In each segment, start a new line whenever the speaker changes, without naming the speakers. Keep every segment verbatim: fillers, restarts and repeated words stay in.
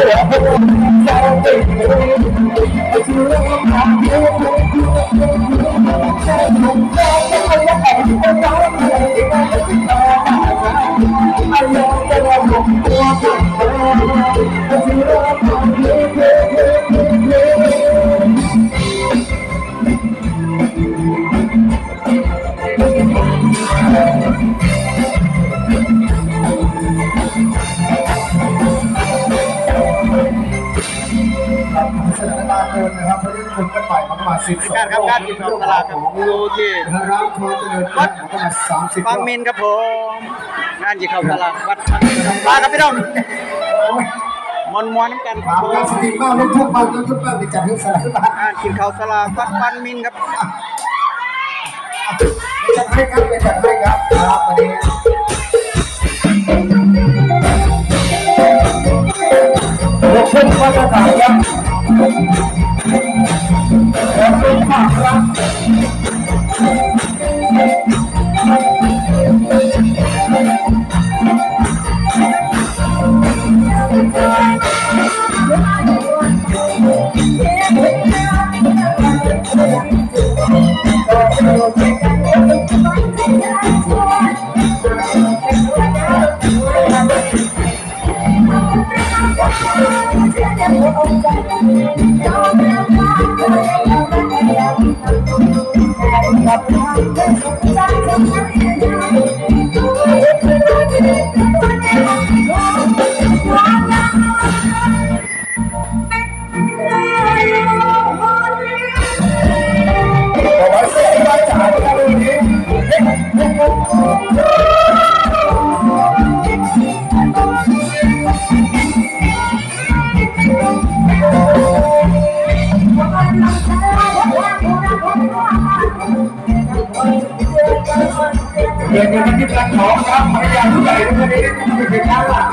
การครับการกินของตลาดครับดูที่วัดบางมินครับผมงานจีเข้าตลาดวัดมาครับพี่น้องมวนมวนน้ำกันครับผม
สติมากลูกทุ่งมากลูกทุ่งมากจัดให้สลายมาก
งานกินข้าวตลาดวัดบางมินครับ
จัดให้ครับจัดให้ครับครับวันนี้ลูกทุ่งมาตรฐานครับลูกทุ่งมากครับเดี๋ยวจะคิดกันของครับพยายามผู้ใหญ่ทุกคนนี้ไม่เป็นการละ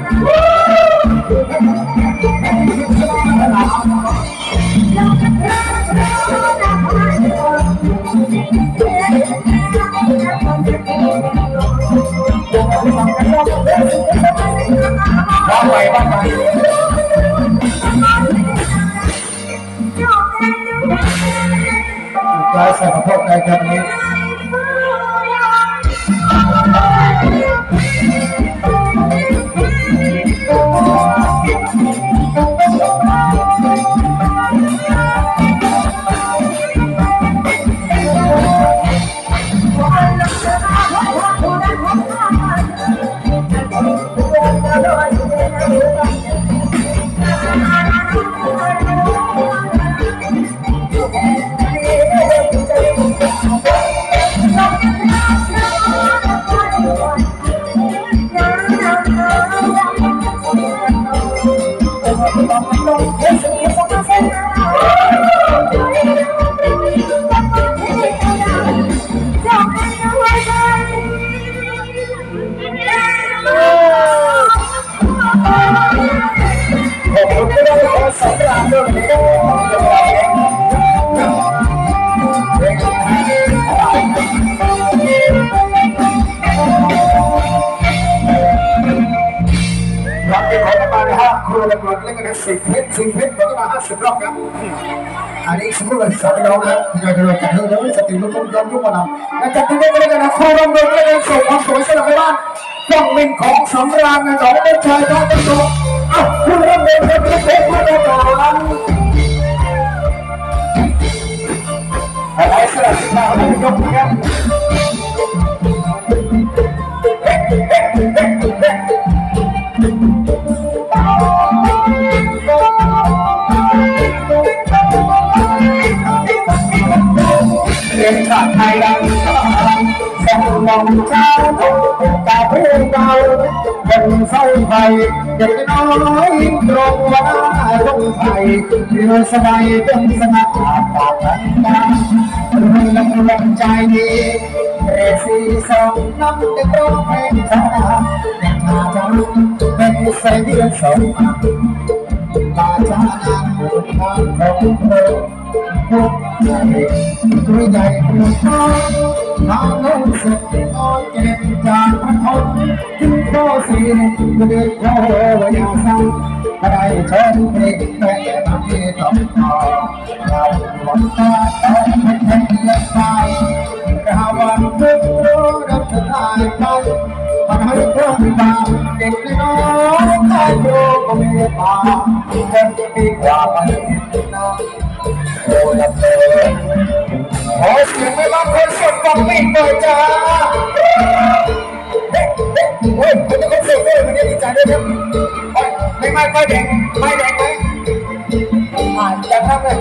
ว่าไปว่าไปได้ใส่กระเพาะได้ครับนี้สิบเพชรสิบเพชรก็มาห้าสิบรอบครับอันนี้สมมติว่าสามน้องนะที่เราจะจัดให้เราสติลูกทุ่งย้อนยุคมาแล้วและจัดที่นี่ก็เลยกันนะครูรำเริงเลยกันส่งความสวยสำหรับบ้านต้องเป็นของสำราญนะน้องเป็นชายท่าเป็นตัวอ้าวครูรำเริงเป็นเพชรมาแล้วกันอะไรสลับสิบห้าเรายกนะครับเป็นชาติไทยดังสองมองเช้าตาเพื่อนเราเป็นเศร้าไฟเด็กน้อยตรงว่าต้องไฟเรือสบายเป็นสนาปากกันดาเรื่องลำลังใจดีเรซีสองน้ำจะร้องเพลงชาเด็กมาจะรุ่งเป็นใส่เดือนสองมาจานังทางของเธอพวกใหญ่ตัวใหญ่ตัวน้อยทางโน้นสุดนอนเก็บจากพระทนถึงข้อสี่เดือดโควยาสังไม่ได้ชนเพลงแต่ทำที่ต้องขอเราหวังตาต้องเป็นแห่งเลือดตายเราวันทุกรู้รับจะตายไปมันให้เพื่อนบาเด็กน้อยตายโยก็ไม่ตาจะดีกว่าไปน้องโอ้ยเธอขอเสียงไม่รับคนสดฟังปีกหน่อยจ้าเฮ้ยเฮ้ยเฮ้ยคนจะคนสดด้วยวันนี้ดีใจด้วยครับไม่ไม่ไม่แดงไม่แดงไหมอ่านจังครับเลย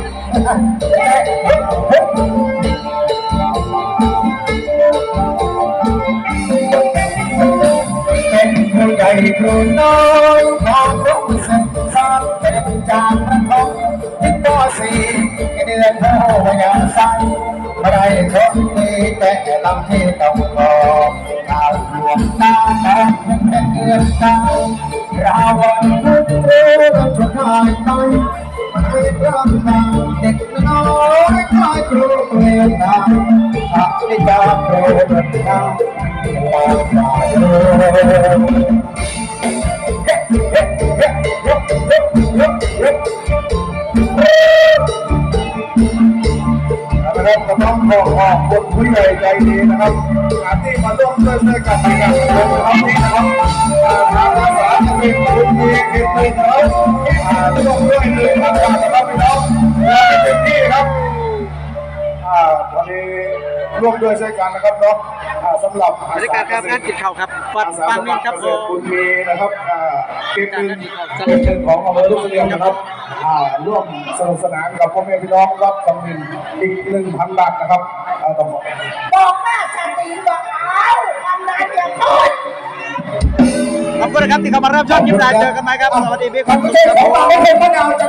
เป็นผู้ใหญ่ผู้น้อยความรู้สึกสร้างเป็นจากพระทองที่ต่อสี่เดือนโตวันยังใสไม่ได้ชนมีแต่ลำที่ต้องรอข่าวหลวงตาตาเป็นเดือนตาราวันพุธเรื่องทุกทายไปมันให้เรื่องราวเด็กน้อยคล้ายครูเรียนตามอานิจาโปรดตามตามตาเดิมนะครับก็ต้องขอขอบคุณผู้ใหญ่ใจดีนะครับที่มาร่วมด้วยช่วยกันในการทำครั้งนี้นะครับทางอาสาจะเป็นคุณมีเก็บเงินนะครับร่วมด้วยเลยทำการนะครับพี่น้องเต็มที่ครับวันนี้ร่วมด้วยช่วยกันนะครับเนาะสำหรับบ
รรยากาศครับงานกินข้าวครับวัดบางมินครับผม
คุณมีนะครับเก็บเงินเก็บเงินของอำเภอลูกเรียนนะครับร่วมสนุกสนานกับพ่อแม่พี่น้องรับกำเงินอีกหนึ่งพันบาทนะครับต้องบอก
บอกแม่จะตีบอกเอาทำนายเพียงพอ
ขอบคุณนะครับที่เข้ามารับชมคลิปหน้าเจอกันใหม่ครับสวัสดีพี่ค
มั
รั
น
บ
ไม่ใช่ของเราไม่เป็นมะนาวใจ